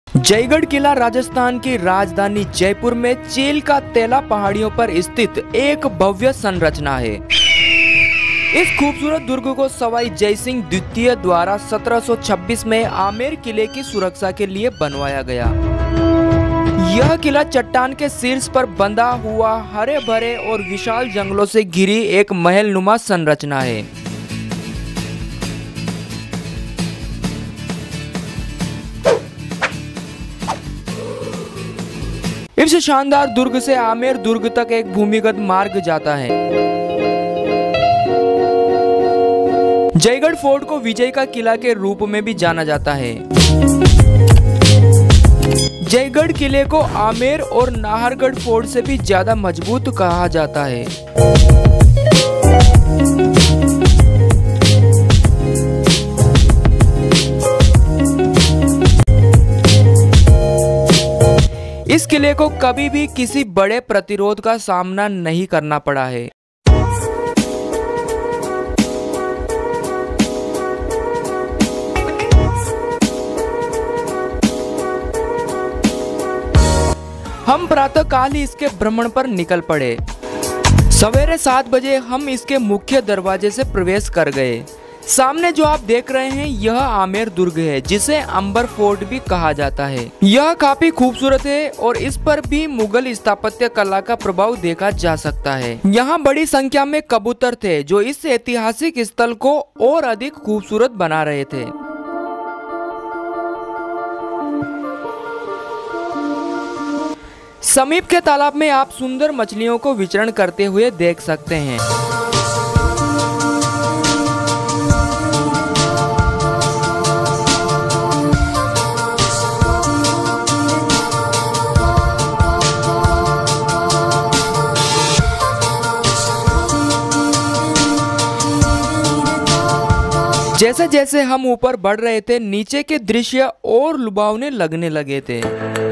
जयगढ़ किला राजस्थान की राजधानी जयपुर में चील का तेला पहाड़ियों पर स्थित एक भव्य संरचना है। इस खूबसूरत दुर्ग को सवाई जयसिंह द्वितीय द्वारा 1726 में आमेर किले की सुरक्षा के लिए बनवाया गया। यह किला चट्टान के शीर्ष पर बंधा हुआ हरे भरे और विशाल जंगलों से घिरी एक महलनुमा संरचना है। इस शानदार दुर्ग से आमेर दुर्ग तक एक भूमिगत मार्ग जाता है। जयगढ़ फोर्ट को विजय का किला के रूप में भी जाना जाता है। जयगढ़ किले को आमेर और नाहरगढ़ फोर्ट से भी ज्यादा मजबूत कहा जाता है। इस किले को कभी भी किसी बड़े प्रतिरोध का सामना नहीं करना पड़ा है। हम प्रातःकाल ही इसके भ्रमण पर निकल पड़े। सवेरे 7 बजे हम इसके मुख्य दरवाजे से प्रवेश कर गए। सामने जो आप देख रहे हैं यह आमेर दुर्ग है, जिसे अंबर फोर्ट भी कहा जाता है। यह काफी खूबसूरत है और इस पर भी मुगल स्थापत्य कला का प्रभाव देखा जा सकता है। यहाँ बड़ी संख्या में कबूतर थे जो इस ऐतिहासिक स्थल को और अधिक खूबसूरत बना रहे थे। समीप के तालाब में आप सुंदर मछलियों को विचरण करते हुए देख सकते हैं। जैसे जैसे हम ऊपर बढ़ रहे थे, नीचे के दृश्य और लुभावने लगने लगे थे।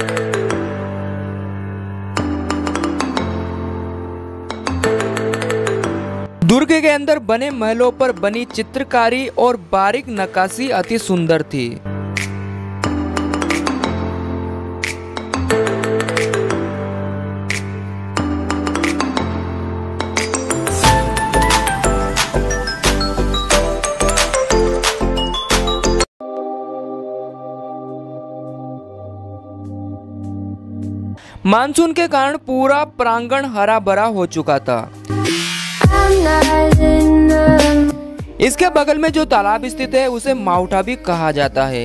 दुर्ग के अंदर बने महलों पर बनी चित्रकारी और बारीक नक्काशी अति सुंदर थी। मानसून के कारण पूरा प्रांगण हरा भरा हो चुका था। इसके बगल में जो तालाब स्थित है उसे माउठा भी कहा जाता है।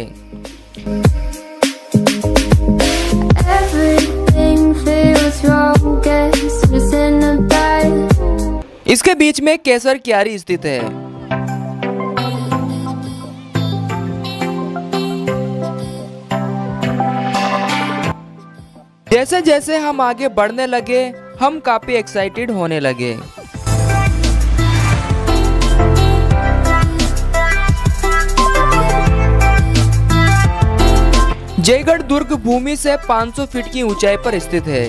इसके बीच में केसर क्यारी स्थित है। जैसे जैसे हम आगे बढ़ने लगे, हम काफी एक्साइटेड होने लगे। जयगढ़ दुर्ग भूमि से 500 फीट की ऊंचाई पर स्थित है।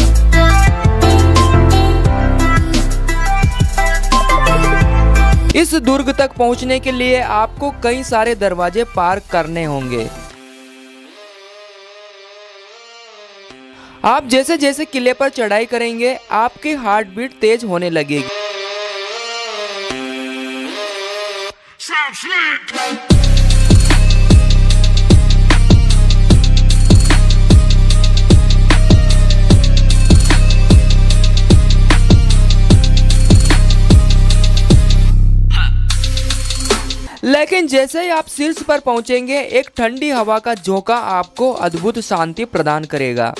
इस दुर्ग तक पहुंचने के लिए आपको कई सारे दरवाजे पार करने होंगे। आप जैसे जैसे किले पर चढ़ाई करेंगे, आपकी हार्ट बीट तेज होने लगेगी। लेकिन जैसे ही आप शीर्ष पर पहुंचेंगे, एक ठंडी हवा का झोंका आपको अद्भुत शांति प्रदान करेगा।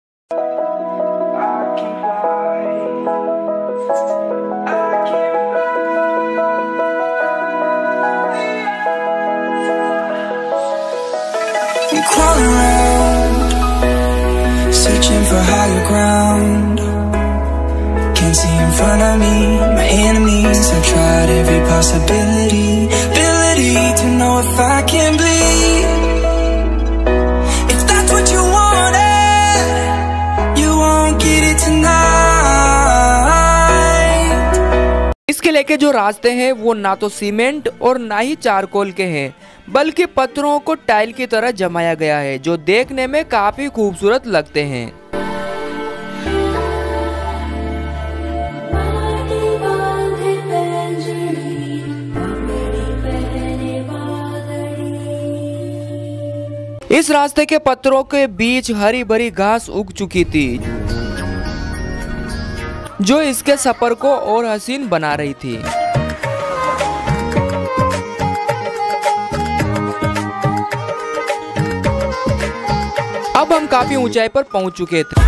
Crawling around, searching for higher ground. Can't see in front of me, my enemies. I've tried every possibility, ability to know if I can bleed. If that's what you wanted, you won't get it tonight. इस किले के जो रास्ते हैं वो ना तो cement और ना ही चारकोल के हैं, बल्कि पत्थरों को टाइल की तरह जमाया गया है, जो देखने में काफी खूबसूरत लगते हैं। इस रास्ते के पत्थरों के बीच हरी भरी घास उग चुकी थी, जो इसके सफर को और हसीन बना रही थी। अब हम काफी ऊंचाई पर पहुंच चुके थे।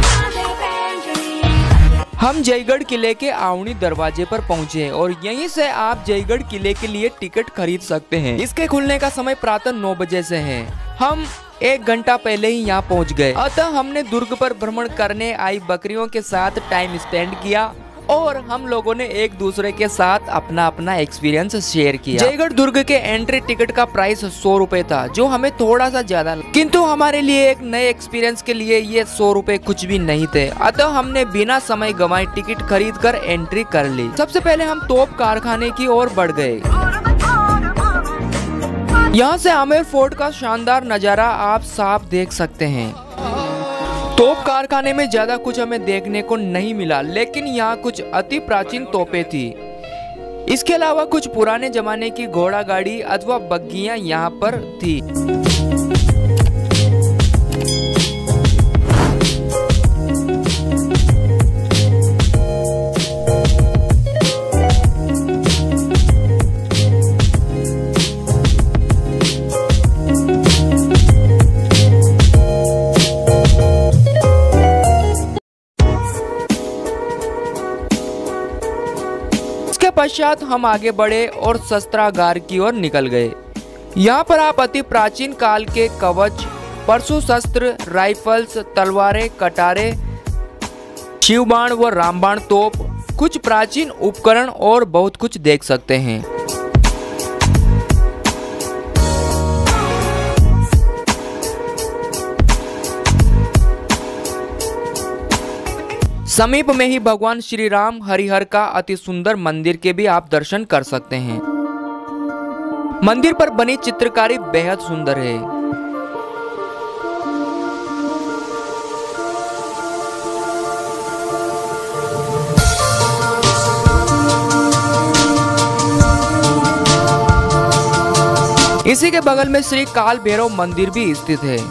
हम जयगढ़ किले के आवनी दरवाजे पर पहुंचे और यहीं से आप जयगढ़ किले के लिए टिकट खरीद सकते हैं। इसके खुलने का समय प्रातः 9 बजे से है। हम 1 घंटा पहले ही यहाँ पहुँच गए, अतः हमने दुर्ग पर भ्रमण करने आई बकरियों के साथ टाइम स्पेंड किया और हम लोगों ने एक दूसरे के साथ अपना अपना एक्सपीरियंस शेयर किया। जयगढ़ दुर्ग के एंट्री टिकट का प्राइस 100 रुपए था, जो हमें थोड़ा सा ज्यादा लगा, किंतु हमारे लिए एक नए एक्सपीरियंस के लिए ये 100 रुपए कुछ भी नहीं थे। अतः हमने बिना समय गंवाए टिकट खरीद कर एंट्री कर ली। सबसे पहले हम तोप कारखाने की ओर बढ़ गए। यहाँ से आमेर फोर्ट का शानदार नजारा आप साफ देख सकते हैं। तोप कारखाने में ज्यादा कुछ हमें देखने को नहीं मिला, लेकिन यहाँ कुछ अति प्राचीन तोपें थी। इसके अलावा कुछ पुराने जमाने की घोड़ा गाड़ी अथवा बग्गियां यहाँ पर थी। पश्चात हम आगे बढ़े और शस्त्रागार की ओर निकल गए। यहाँ पर आप अति प्राचीन काल के कवच, परशु शस्त्र, राइफल्स, तलवारें, कटारे, शिवबाण व रामबाण तोप, कुछ प्राचीन उपकरण और बहुत कुछ देख सकते हैं। समीप में ही भगवान श्री राम हरिहर का अति सुंदर मंदिर के भी आप दर्शन कर सकते हैं। मंदिर पर बनी चित्रकारी बेहद सुंदर है। इसी के बगल में श्री काल भैरव मंदिर भी स्थित है।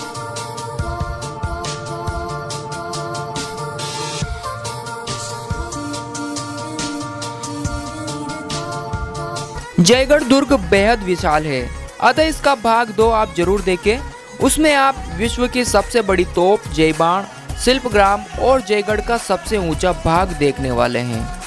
जयगढ़ दुर्ग बेहद विशाल है, अतः इसका भाग 2 आप जरूर देखें। उसमें आप विश्व की सबसे बड़ी तोप, जयबाण, शिल्पग्राम और जयगढ़ का सबसे ऊंचा भाग देखने वाले हैं।